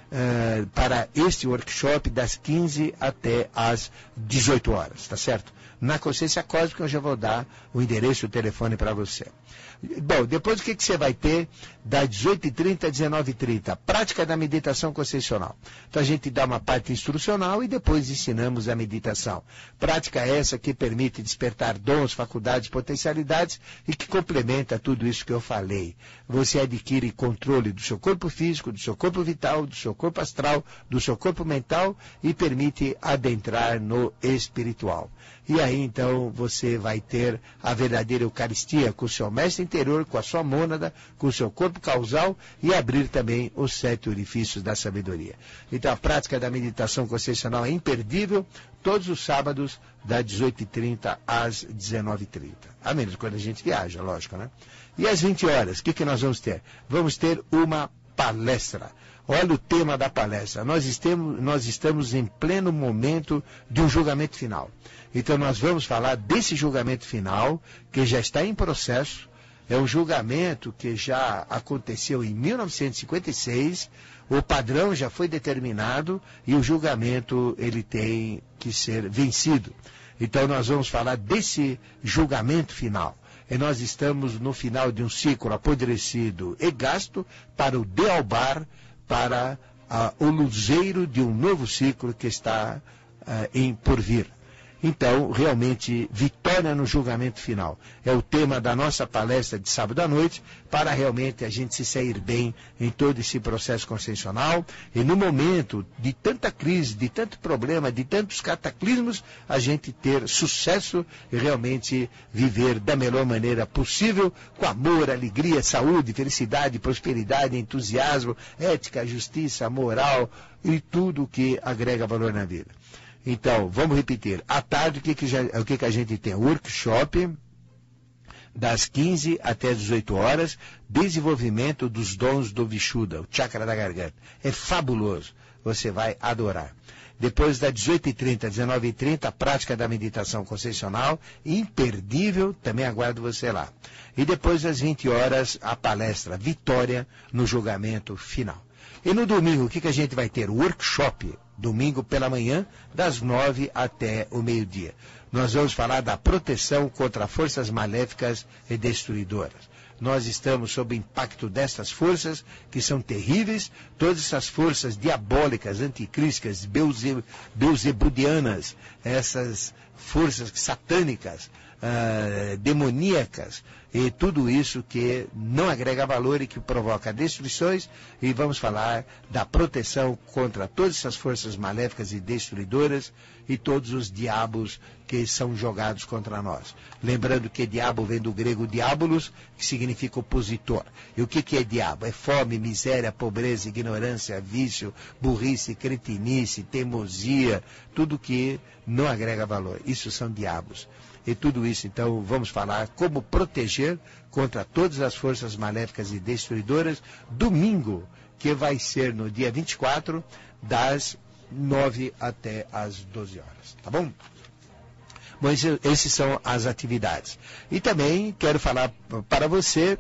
uh, para este workshop das quinze até as dezoito horas, tá certo? Na Consciência Cósmica eu já vou dar o endereço e o telefone para você. Bom, depois o que, que você vai ter das dezoito e trinta às dezenove e trinta? Prática da meditação consciencial. Então a gente dá uma parte instrucional e depois ensinamos a meditação. Prática essa que permite despertar dons, faculdades, potencialidades e que complementa tudo isso que eu falei. Você adquire controle do seu corpo físico, do seu corpo vital, do seu corpo astral, do seu corpo mental e permite adentrar no espiritual. E aí então você vai ter a verdadeira Eucaristia com o seu mestre interior, com a sua mônada, com o seu corpo causal e abrir também os sete orifícios da sabedoria. Então a prática da meditação consciencial é imperdível todos os sábados das dezoito e trinta às dezenove e trinta. A menos quando a gente viaja, lógico, né? E às vinte horas, o que, que nós vamos ter? Vamos ter uma palestra. Olha o tema da palestra. Nós estamos, nós estamos em pleno momento de um julgamento final. Então nós vamos falar desse julgamento final, que já está em processo. É um julgamento que já aconteceu em mil novecentos e cinquenta e seis, o padrão já foi determinado e o julgamento ele tem que ser vencido. Então nós vamos falar desse julgamento final. E nós estamos no final de um ciclo apodrecido e gasto para o dealbar, para ah, o luzeiro de um novo ciclo que está ah, em por vir. Então, realmente, vitória no julgamento final. É o tema da nossa palestra de sábado à noite, para realmente a gente se sair bem em todo esse processo consciencial. E no momento de tanta crise, de tanto problema, de tantos cataclismos, a gente ter sucesso e realmente viver da melhor maneira possível, com amor, alegria, saúde, felicidade, prosperidade, entusiasmo, ética, justiça, moral e tudo que agrega valor na vida. Então, vamos repetir. À tarde, o que, que, já, o que, que a gente tem? Workshop das quinze até as dezoito horas, desenvolvimento dos dons do Vishuddha, o chakra da garganta. É fabuloso. Você vai adorar. Depois das dezoito e trinta, dezenove e trinta, a prática da meditação consciencial, imperdível, também aguardo você lá. E depois das vinte horas, a palestra Vitória no julgamento final. E no domingo, o que, que a gente vai ter? Workshop, domingo pela manhã, das nove até o meio-dia. Nós vamos falar da proteção contra forças maléficas e destruidoras. Nós estamos sob o impacto destas forças, que são terríveis, todas essas forças diabólicas, anticrísticas, beuze, beuzebudianas, essas forças satânicas, uh, demoníacas, e tudo isso que não agrega valor e que provoca destruições, e vamos falar da proteção contra todas essas forças maléficas e destruidoras e todos os diabos que são jogados contra nós. Lembrando que diabo vem do grego diabolos, que significa opositor. E o que, que é diabo? É fome, miséria, pobreza, ignorância, vício, burrice, cretinice, teimosia, tudo que não agrega valor. Isso são diabos. E tudo isso, então, vamos falar como proteger contra todas as forças maléficas e destruidoras, domingo, que vai ser no dia vinte e quatro, das nove até as doze horas. Tá bom? Bom, esse, esses são as atividades. E também quero falar para você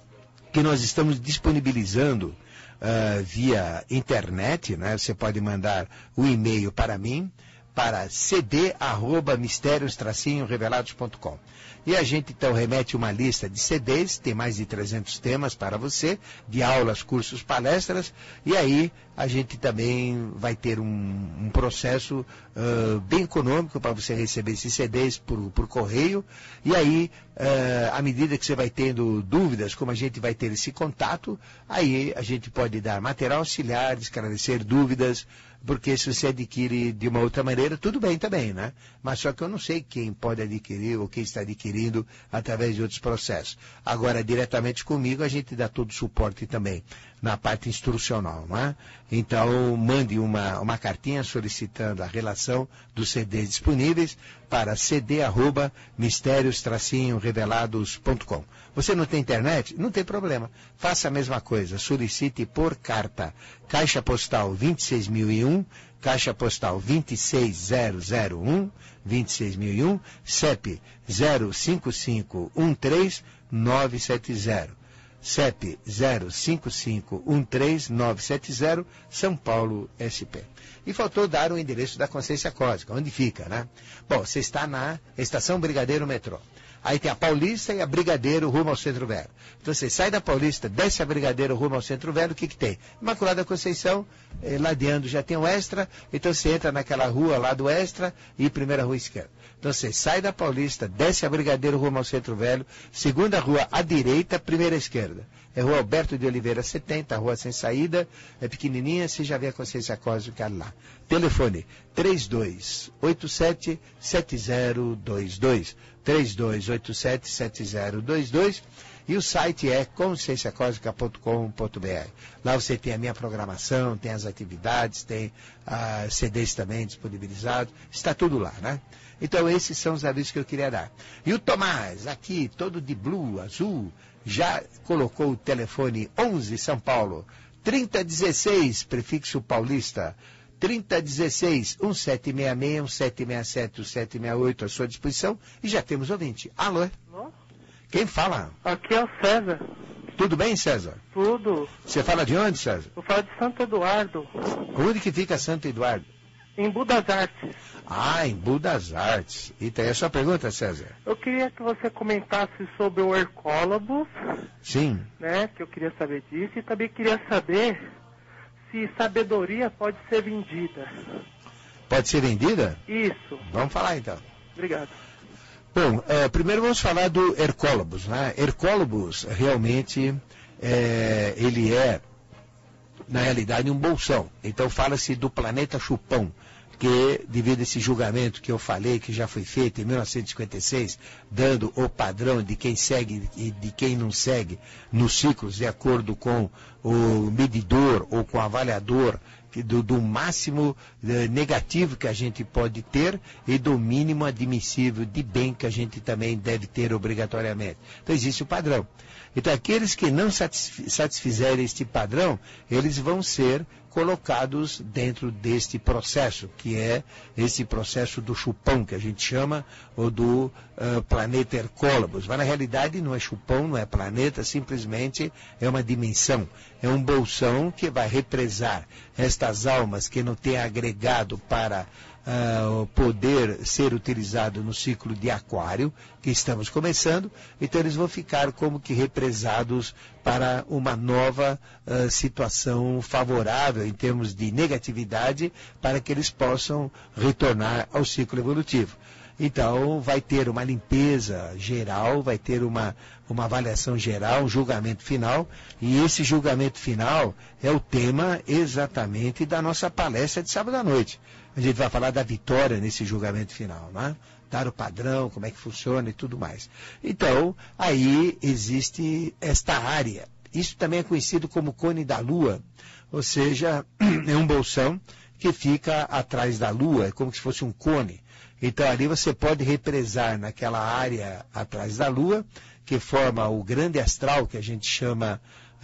que nós estamos disponibilizando uh, via internet, né? Você pode mandar o e-mail para mim, para c d arroba mistérios tracinho revelados ponto com. E a gente então remete uma lista de C Ds, tem mais de trezentos temas para você, de aulas, cursos, palestras, e aí a gente também vai ter um, um processo uh, bem econômico para você receber esses C Ds por, por correio, e aí, uh, à medida que você vai tendo dúvidas, como a gente vai ter esse contato, aí a gente pode dar material auxiliar, esclarecer dúvidas, porque se você adquire de uma outra maneira, tudo bem também, né? Mas só que eu não sei quem pode adquirir ou quem está adquirindo através de outros processos. Agora, diretamente comigo, a gente dá todo o suporte também na parte instrucional, né? Então, mande uma, uma cartinha solicitando a relação dos C Ds disponíveis para c d arroba mistérios tracinho revelados ponto com. Você não tem internet? Não tem problema. Faça a mesma coisa. Solicite por carta. Caixa Postal vinte e seis mil e um, Caixa Postal vinte e seis zero zero um, vinte e seis mil e um, C E P zero cinco cinco um três nove sete zero. C E P zero cinco cinco um três nove sete zero, São Paulo, S P. E faltou dar o endereço da Consciência Cósmica, onde fica, né? Bom, você está na Estação Brigadeiro Metrô. Aí tem a Paulista e a Brigadeiro rumo ao Centro Velho. Então você sai da Paulista, desce a Brigadeiro rumo ao Centro Velho, o que que tem? Imaculada Conceição, eh, ladeando já tem o Extra, então você entra naquela rua lá do Extra e primeira rua esquerda. Então você sai da Paulista, desce a Brigadeiro rumo ao Centro Velho, segunda rua à direita, primeira esquerda. É Rua Alberto de Oliveira setenta, rua sem saída, é pequenininha, você já vê a Consciência Cósmica lá. Telefone três dois oito sete sete zero dois dois, três dois oito sete sete zero dois dois, e o site é consciência cósmica ponto com ponto b r. Lá você tem a minha programação, tem as atividades, tem ah, C Ds também disponibilizados, está tudo lá, né? Então esses são os avisos que eu queria dar. E o Tomás, aqui, todo de blue, azul, já colocou o telefone onze São Paulo, trinta dezesseis, prefixo paulista, trinta dezesseis, um sete seis seis, um sete seis sete, um sete seis oito à sua disposição, e já temos ouvinte. Alô? Alô? Quem fala? Aqui é o César. Tudo bem, César? Tudo. Você fala de onde, César? Eu falo de Santo Eduardo. Onde que fica Santo Eduardo? Em Budas Artes. Ah, em Budas Artes. E tem a sua pergunta, César? Eu queria que você comentasse sobre o Hercólabus. Sim. Né, que eu queria saber disso. E também queria saber se sabedoria pode ser vendida. Pode ser vendida? Isso. Vamos falar então. Obrigado. Bom, uh, primeiro vamos falar do Hercólabus, né? Hercólabus realmente é, ele é, na realidade, um bolsão. Então fala-se do planeta Chupão, que devido a esse julgamento que eu falei, que já foi feito em mil novecentos e cinquenta e seis, dando o padrão de quem segue e de quem não segue nos ciclos, de acordo com o medidor ou com o avaliador do, do máximo eh, negativo que a gente pode ter e do mínimo admissível de bem que a gente também deve ter obrigatoriamente. Então existe o padrão. Então aqueles que não satisfizerem este padrão, eles vão ser colocados dentro deste processo, que é esse processo do chupão, que a gente chama, ou do uh, planeta Hercólabus. Mas na realidade não é chupão, não é planeta, simplesmente é uma dimensão, é um bolsão que vai represar estas almas que não têm agregado para uh, poder ser utilizado no ciclo de aquário, que estamos começando, então eles vão ficar como que represados para uma nova uh, situação favorável em termos de negatividade, para que eles possam retornar ao ciclo evolutivo. Então vai ter uma limpeza geral, vai ter uma, uma avaliação geral, um julgamento final, e esse julgamento final é o tema exatamente da nossa palestra de sábado à noite. A gente vai falar da vitória nesse julgamento final, né? Dar o padrão, como é que funciona e tudo mais. Então, aí existe esta área. Isso também é conhecido como cone da Lua, ou seja, é um bolsão que fica atrás da Lua, é como se fosse um cone. Então ali você pode represar naquela área atrás da Lua, que forma o grande astral, que a gente chama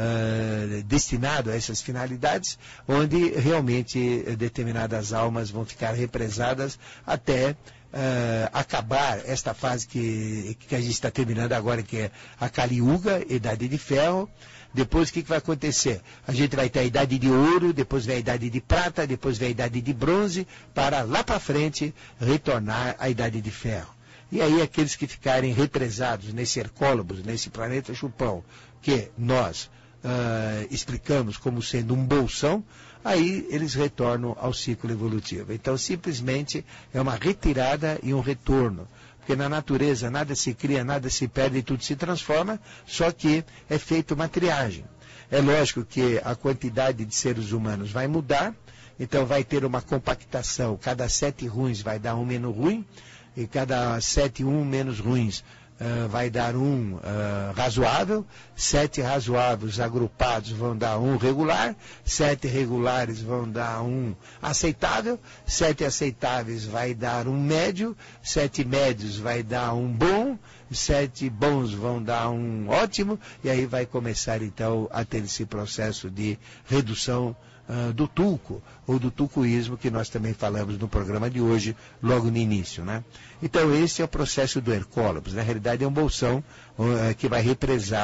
uh, destinado a essas finalidades, onde realmente determinadas almas vão ficar represadas até Uh, acabar esta fase que, que a gente está terminando agora, que é a Kali Yuga, Idade de Ferro. Depois o que, que vai acontecer? A gente vai ter a Idade de Ouro, depois vem a Idade de Prata, depois vem a Idade de Bronze, para lá para frente retornar à Idade de Ferro. E aí aqueles que ficarem represados nesse Hercólabus, nesse planeta Chupão, que nós uh, explicamos como sendo um bolsão, aí eles retornam ao ciclo evolutivo. Então, simplesmente é uma retirada e um retorno. Porque na natureza nada se cria, nada se perde e tudo se transforma, só que é feita uma triagem. É lógico que a quantidade de seres humanos vai mudar, então vai ter uma compactação. Cada sete ruins vai dar um menos ruim, e cada sete um menos ruins Uh, vai dar um uh, razoável, sete razoáveis agrupados vão dar um regular, sete regulares vão dar um aceitável, sete aceitáveis vai dar um médio, sete médios vai dar um bom, sete bons vão dar um ótimo, e aí vai começar então a ter esse processo de redução Uh, do tulco, ou do tulcoísmo, que nós também falamos no programa de hoje, logo no início, né? Então esse é o processo do Hercólabus. Na realidade é um bolsão uh, que vai represar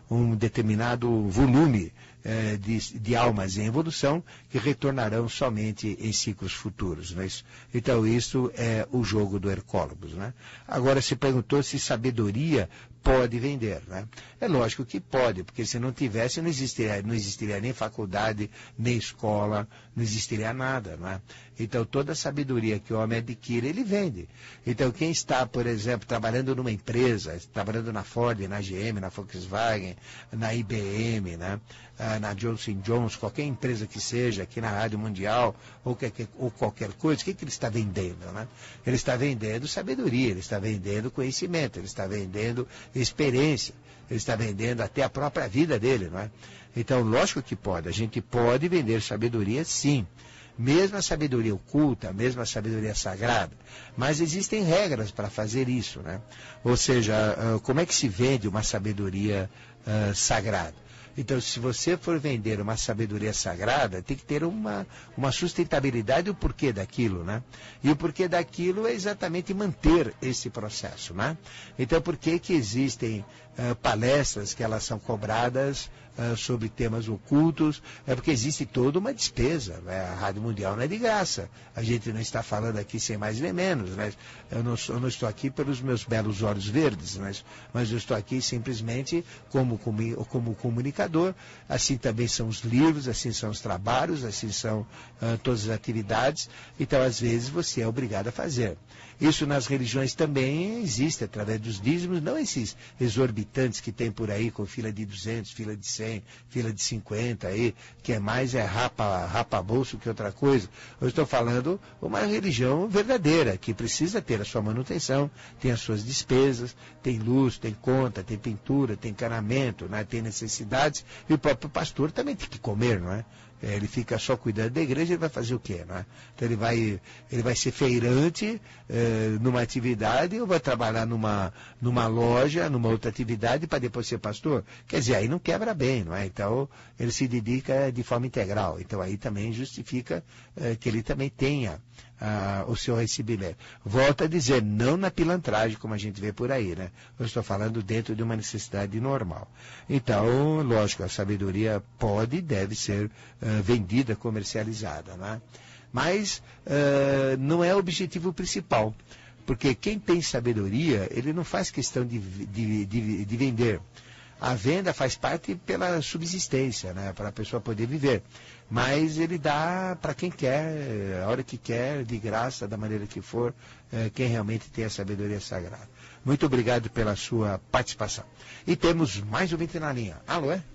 um determinado volume eh, de, de almas em evolução que retornarão somente em ciclos futuros. Não é isso? Então isso é o jogo do Hercólogos. Né? Agora se perguntou se sabedoria pode vender, né? É lógico que pode, porque se não tivesse, não existiria, não existiria nem faculdade, nem escola, não existiria nada, né? Então, toda a sabedoria que o homem adquire, ele vende. Então, quem está, por exemplo, trabalhando numa empresa, trabalhando na Ford, na G M, na Volkswagen, na I B M, né? na Johnson and Johnson, qualquer empresa que seja, aqui na Rádio Mundial, ou, que, ou qualquer coisa, o que, que ele está vendendo, né? Ele está vendendo sabedoria, ele está vendendo conhecimento, ele está vendendo experiência, ele está vendendo até a própria vida dele, não é? Então, lógico que pode, a gente pode vender sabedoria, sim, mesmo a sabedoria oculta, mesmo a sabedoria sagrada, mas existem regras para fazer isso, né? Ou seja, como é que se vende uma sabedoria uh, sagrada? Então, se você for vender uma sabedoria sagrada, tem que ter uma, uma sustentabilidade e o porquê daquilo, né? E o porquê daquilo é exatamente manter esse processo, né? Então, por que que existem uh, palestras que elas são cobradas uh, sobre temas ocultos? É porque existe toda uma despesa, né? A Rádio Mundial não é de graça. A gente não está falando aqui sem mais nem menos, né? Eu não, eu não estou aqui pelos meus belos olhos verdes, né? Mas eu estou aqui simplesmente como, como, como comunicador. Assim também são os livros, assim são os trabalhos, assim são uh, todas as atividades. Então, às vezes, você é obrigado a fazer. Isso nas religiões também existe, através dos dízimos, não esses exorbitantes que tem por aí, com fila de duzentos, fila de cem, fila de cinquenta, aí, que é mais é rapa, rapa bolso que outra coisa. Eu estou falando uma religião verdadeira, que precisa ter a sua manutenção, tem as suas despesas, tem luz, tem conta, tem pintura, tem encanamento, né, tem necessidades, e o próprio pastor também tem que comer, não é? Ele fica só cuidando da igreja, ele vai fazer o quê, não é? Então ele vai, ele vai ser feirante eh, numa atividade ou vai trabalhar numa, numa loja, numa outra atividade para depois ser pastor? Quer dizer, aí não quebra bem, não é? Então ele se dedica de forma integral. Então aí também justifica eh, que ele também tenha ah, o seu recebimento. Volto a dizer, não na pilantragem como a gente vê por aí, né? Eu estou falando dentro de uma necessidade normal. Então, lógico, a sabedoria pode e deve ser uh, vendida, comercializada, né? Mas uh, não é o objetivo principal, porque quem tem sabedoria, ele não faz questão de, de, de, de vender. A venda faz parte pela subsistência, né? Para a pessoa poder viver. Mas ele dá para quem quer, a hora que quer, de graça, da maneira que for, eh, quem realmente tem a sabedoria sagrada. Muito obrigado pela sua participação. E temos mais um ouvinte na linha. Alô, é?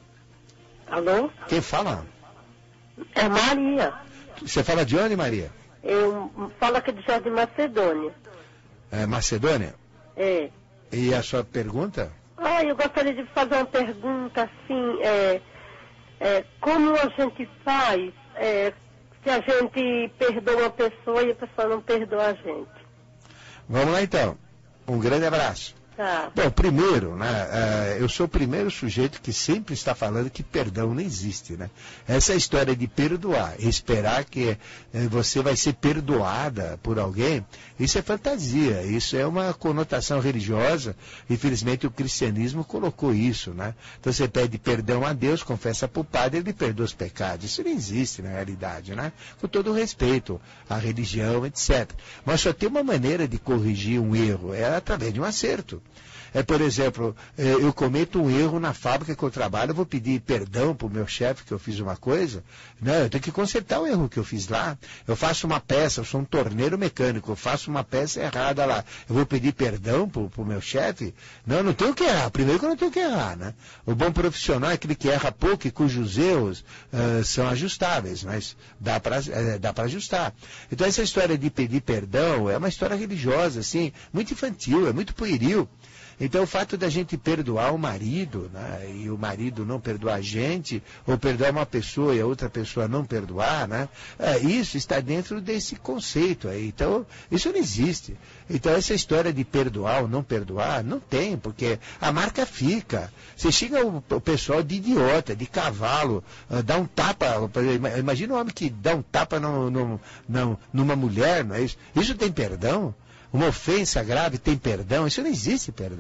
Alô? Quem fala? É Maria. Você fala de onde, Maria? Eu falo aqui de Jardim Macedônia. É Macedônia? É. E a sua pergunta? Ah, eu gostaria de fazer uma pergunta assim, é, é, como a gente faz é, se a gente perdoa uma pessoa e a pessoa não perdoa a gente? Vamos lá então. Um grande abraço. Tá. Bom, primeiro, né, uh, eu sou o primeiro sujeito que sempre está falando que perdão não existe, né? Essa é a história de perdoar, esperar que uh, você vai ser perdoada por alguém, isso é fantasia, isso é uma conotação religiosa, infelizmente o cristianismo colocou isso, né? Então você pede perdão a Deus, confessa para o padre, ele perdoa os pecados, isso não existe na realidade, né? Com todo o respeito à religião, etcétera. Mas só tem uma maneira de corrigir um erro, é através de um acerto. É, por exemplo, eu cometo um erro na fábrica que eu trabalho, eu vou pedir perdão para o meu chefe que eu fiz uma coisa? Não, eu tenho que consertar o erro que eu fiz lá. Eu faço uma peça, eu sou um torneiro mecânico, eu faço uma peça errada lá. Eu vou pedir perdão para o meu chefe? Não, eu não tenho que errar. Primeiro que eu não tenho que errar, né? O bom profissional é aquele que erra pouco e cujos erros uh, são ajustáveis, mas dá para uh, dá para ajustar. Então essa história de pedir perdão é uma história religiosa, assim, muito infantil, é muito pueril. Então o fato da gente perdoar o marido, né, e o marido não perdoar a gente, ou perdoar uma pessoa e a outra pessoa não perdoar, né, é, isso está dentro desse conceito aí. Então isso não existe. Então essa história de perdoar ou não perdoar, não tem, porque a marca fica. Você chega o, o pessoal de idiota, de cavalo, uh, dá um tapa, imagina um homem que dá um tapa no, no, no, numa mulher, não é isso? Isso tem perdão? Uma ofensa grave tem perdão? Isso não existe perdão.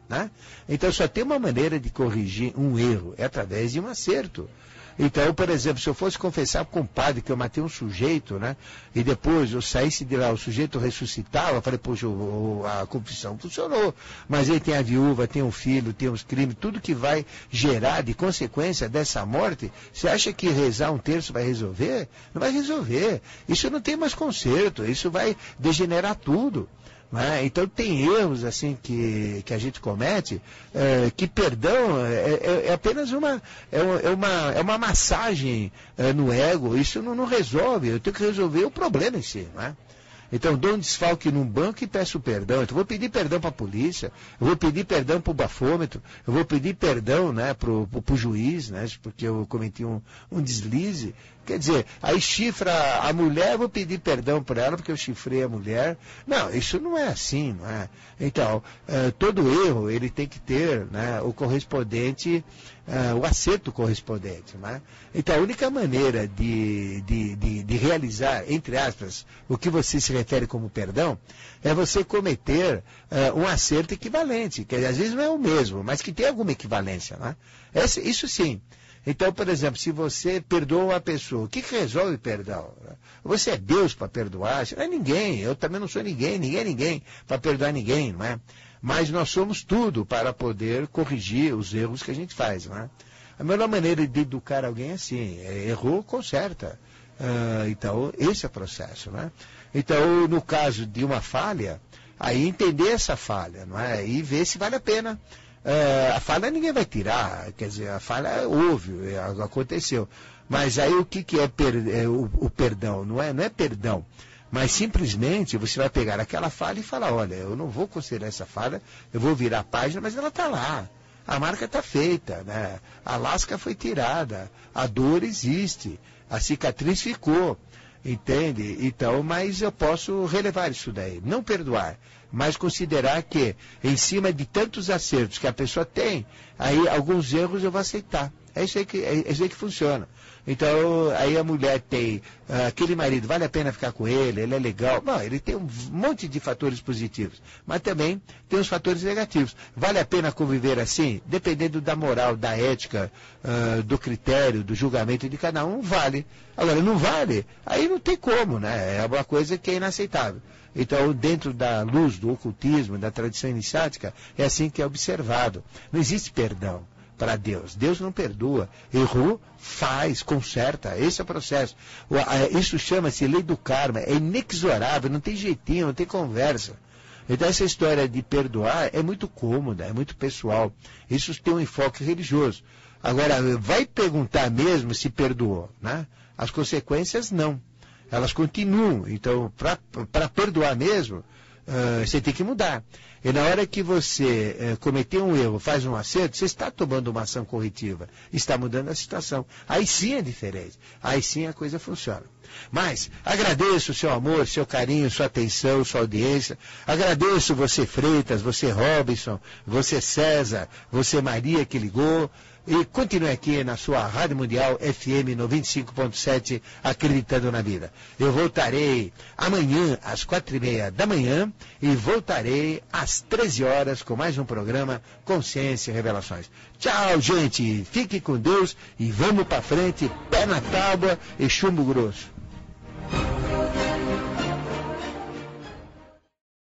né? Então só tem uma maneira de corrigir um erro, é através de um acerto. Então, por exemplo, se eu fosse confessar com o padre que eu matei um sujeito, né? E depois eu saísse de lá, o sujeito ressuscitava, eu falei, poxa, o, a confissão funcionou. Mas ele tem a viúva, tem um filho, tem os crimes, tudo que vai gerar de consequência dessa morte, você acha que rezar um terço vai resolver? Não vai resolver. Isso não tem mais conserto, isso vai degenerar tudo. Né? Então tem erros assim que, que a gente comete, é, que perdão é, é, é apenas uma, é, é uma, é uma massagem é, no ego, isso não, não resolve, eu tenho que resolver o problema em si. Né? Então dou um desfalque num banco e peço perdão, então vou pedir perdão para a polícia, eu vou pedir perdão para o bafômetro, eu vou pedir perdão, né, para o juiz, né, porque eu cometi um, um deslize. Quer dizer, aí chifra a mulher, eu vou pedir perdão por ela porque eu chifrei a mulher. Não, isso não é assim, não é? Então, uh, todo erro, ele tem que ter, né, o correspondente, uh, o acerto correspondente, né? Então, a única maneira de, de, de, de realizar, entre aspas, o que você se refere como perdão, é você cometer uh, um acerto equivalente, que às vezes não é o mesmo, mas que tem alguma equivalência, né? Esse, isso sim. Então, por exemplo, se você perdoa uma pessoa, o que, que resolve perdão? Você é Deus para perdoar? Você não é ninguém, eu também não sou ninguém, ninguém é ninguém para perdoar ninguém, não é? Mas nós somos tudo para poder corrigir os erros que a gente faz, não é? A melhor maneira de educar alguém é assim, é, errou, conserta. Uh, então, esse é o processo, não é? Então, no caso de uma falha, aí entender essa falha, não é? E ver se vale a pena. Uh, a falha ninguém vai tirar, quer dizer, a falha houve, aconteceu. Mas aí o que, que é, per, é o, o perdão? Não é, não é perdão, mas simplesmente você vai pegar aquela falha e falar, olha, eu não vou considerar essa falha, eu vou virar a página, mas ela está lá. A marca está feita, né? A lasca foi tirada, a dor existe, a cicatriz ficou, entende? Então, mas eu posso relevar isso daí, não perdoar, mas considerar que, em cima de tantos acertos que a pessoa tem, aí alguns erros eu vou aceitar. É isso aí que, é isso aí que funciona. Então, aí a mulher tem, uh, aquele marido, vale a pena ficar com ele, ele é legal. Não, ele tem um monte de fatores positivos, mas também tem os fatores negativos. Vale a pena conviver assim? Dependendo da moral, da ética, uh, do critério, do julgamento de cada um, vale. Agora, não vale, aí não tem como, né? É uma coisa que é inaceitável. Então, dentro da luz do ocultismo, da tradição iniciática, é assim que é observado. Não existe perdão para Deus. Deus não perdoa. Errou, faz, conserta. Esse é o processo. Isso chama-se lei do karma. É inexorável, não tem jeitinho, não tem conversa. Então, essa história de perdoar é muito cômoda, é muito pessoal. Isso tem um enfoque religioso. Agora, vai perguntar mesmo se perdoou, né? As consequências, não. Elas continuam. Então, para perdoar mesmo, uh, você tem que mudar. E na hora que você uh, cometer um erro, faz um acerto, você está tomando uma ação corretiva, está mudando a situação. Aí sim é diferente. Aí sim a coisa funciona. Mas agradeço o seu amor, seu carinho, sua atenção, sua audiência. Agradeço você, Freitas, você, Robinson, você, César, você, Maria, que ligou. E continue aqui na sua Rádio Mundial F M noventa e cinco ponto sete, acreditando na vida. Eu voltarei amanhã às quatro e meia da manhã e voltarei às treze horas com mais um programa Consciência e Revelações. Tchau, gente. Fique com Deus e vamos para frente, pé na tábua e chumbo grosso.